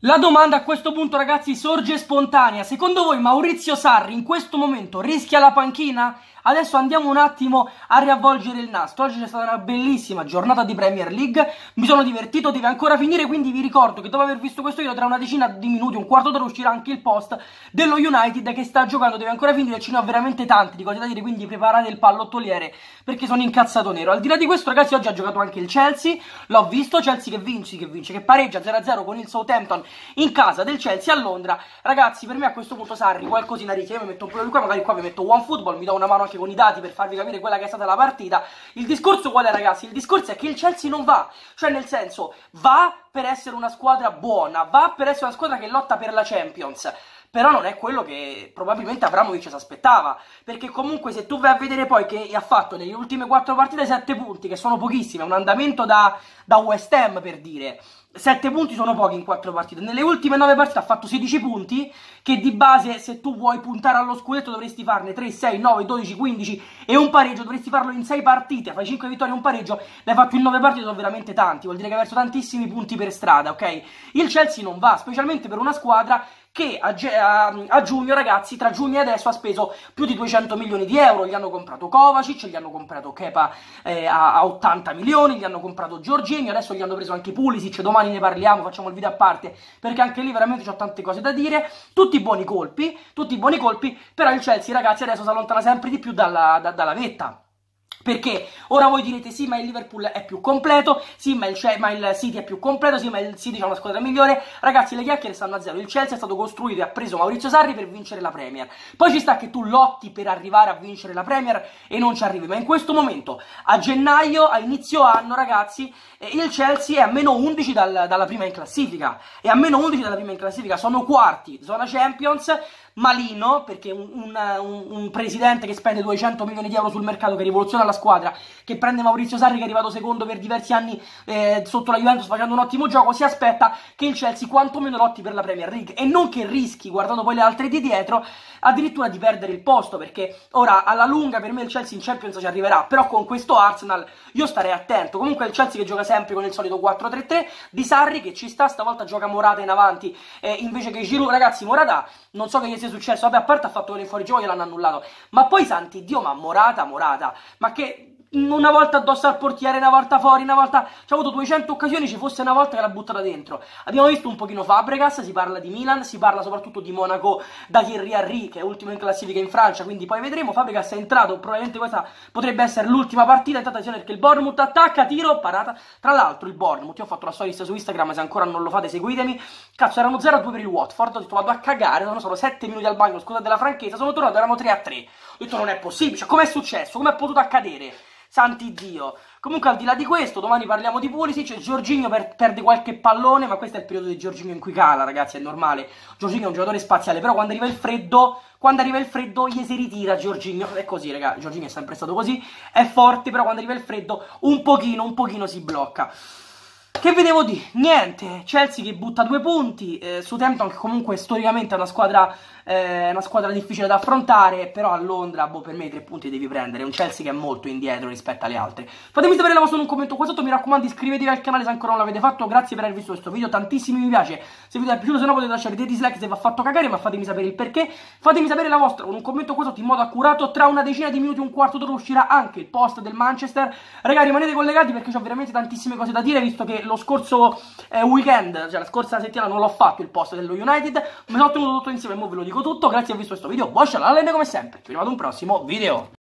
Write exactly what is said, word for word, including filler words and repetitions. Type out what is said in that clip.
La domanda a questo punto, ragazzi, sorge spontanea. Secondo voi Maurizio Sarri in questo momento rischia la panchina? Adesso andiamo un attimo a riavvolgere il nastro. Oggi c'è stata una bellissima giornata di Premier League, mi sono divertito, deve ancora finire, quindi vi ricordo che dopo aver visto questo video tra una decina di minuti, un quarto d'ora uscirà anche il post dello United che sta giocando, deve ancora finire, ce ne ho veramente tanti di cose da dire, quindi preparate il pallottoliere perché sono incazzato nero. Al di là di questo, ragazzi, oggi ha giocato anche il Chelsea, l'ho visto, Chelsea che vince, che vince, che pareggia zero a zero con il Southampton in casa del Chelsea a Londra. Ragazzi, per me a questo punto Sarri qualcosina rischia, io mi metto un po' di qua, magari qua vi metto OneFootball, mi do una mano anche con i dati per farvi capire quella che è stata la partita. Il discorso qual è, ragazzi? Il discorso è che il Chelsea non va, cioè nel senso, va per essere una squadra buona, va per essere una squadra che lotta per la Champions, però non è quello che probabilmente Abramovich si aspettava, perché comunque se tu vai a vedere poi che ha fatto nelle ultime quattro partite sette punti, che sono pochissime, un andamento da, da West Ham per dire, sette punti sono pochi in quattro partite, nelle ultime nove partite ha fatto sedici punti, che di base se tu vuoi puntare allo scudetto dovresti farne tre, sei, nove, dodici, quindici e un pareggio, dovresti farlo in sei partite, fai cinque vittorie e un pareggio, l'hai fatto in nove partite, sono veramente tanti, vuol dire che hai perso tantissimi punti per strada, ok? Il Chelsea non va, specialmente per una squadra che a, a, a giugno, ragazzi, tra giugno e adesso ha speso più di duecento milioni di euro, gli hanno comprato Kovacic, gli hanno comprato Kepa eh, a, a ottanta milioni, gli hanno comprato Jorginho, adesso gli hanno preso anche Pulisic, domani ne parliamo, facciamo il video a parte, perché anche lì veramente ho tante cose da dire, tutti buoni colpi, tutti buoni colpi, però il Chelsea, ragazzi, adesso si allontana sempre di più dalla, da, dalla vetta. Perché ora voi direte sì ma il Liverpool è più completo, sì ma il, ma il City è più completo, sì ma il City ha una squadra migliore. Ragazzi, le chiacchiere stanno a zero, il Chelsea è stato costruito e ha preso Maurizio Sarri per vincere la Premier. Poi ci sta che tu lotti per arrivare a vincere la Premier e non ci arrivi, ma in questo momento, a gennaio, a inizio anno, ragazzi, il Chelsea è a meno undici dal, dalla prima in classifica, è a meno undici dalla prima in classifica, sono quarti, zona Champions, malino, perché un, un, un presidente che spende duecento milioni di euro sul mercato, che rivoluziona la squadra, che prende Maurizio Sarri che è arrivato secondo per diversi anni eh, sotto la Juventus facendo un ottimo gioco, si aspetta che il Chelsea quantomeno lotti per la Premier League e non che rischi, guardando poi le altre di dietro, addirittura di perdere il posto, perché ora alla lunga per me il Chelsea in Champions ci arriverà, però con questo Arsenal io starei attento. Comunque il Chelsea che gioca sempre con il solito quattro tre tre di Sarri, che ci sta, stavolta gioca Morata in avanti eh, invece che Giroud. Ragazzi, Morata non so che gli sia successo, vabbè, a parte ha fatto con il fuorigioco gliel'hanno annullato, ma poi santi Dio, ma Morata, Morata, ma che una volta addosso al portiere, una volta fuori, una volta, ci ha avuto duecento occasioni, ci fosse una volta che l'ha buttata dentro. Abbiamo visto un pochino Fabregas, si parla di Milan, si parla soprattutto di Monaco da Thierry Henry, che è ultimo in classifica in Francia, quindi poi vedremo. Fabregas è entrato, probabilmente questa potrebbe essere l'ultima partita, intanto attenzione perché il Bournemouth attacca, tiro, parata. Tra l'altro il Bournemouth, io ho fatto la storia su Instagram, se ancora non lo fate seguitemi, cazzo erano zero a due per il Watford, ho detto vado a cagare, sono solo sette minuti al bagno, scusate la franchezza, sono tornato, erano tre a tre, ho detto non è possibile, cioè com'è successo, com'è potuto accadere? Santi Dio. Comunque al di là di questo, domani parliamo di Pulisic, Jorginho per, perde qualche pallone, ma questo è il periodo di Jorginho in cui cala, ragazzi, è normale. Jorginho è un giocatore spaziale, però quando arriva il freddo, quando arriva il freddo gli si ritira Jorginho, è così, ragazzi, Jorginho è sempre stato così, è forte, però quando arriva il freddo un pochino, un pochino si blocca. Che vedevo di? Niente, Chelsea che butta due punti, eh, Southampton che comunque storicamente è una squadra, eh, una squadra difficile da affrontare, però a Londra, boh, per me i tre punti devi prendere, un Chelsea che è molto indietro rispetto alle altre. Fatemi sapere la vostra in un commento qua sotto, mi raccomando iscrivetevi al canale se ancora non l'avete fatto, grazie per aver visto questo video, tantissimi mi piace, se il video è piaciuto, se no potete lasciare dei dislike se vi ha fatto cagare, ma fatemi sapere il perché, fatemi sapere la vostra con un commento qua sotto in modo accurato, tra una decina di minuti, un quarto d'ora uscirà anche il post del Manchester, ragazzi rimanete collegati perché ho veramente tantissime cose da dire, visto che lo scorso eh, weekend, cioè la scorsa settimana non l'ho fatto il post dello United, mi sono tenuto tutto insieme e ora ve lo dico tutto, grazie per aver visto questo video, buon shalom come sempre, ci vediamo ad un prossimo video.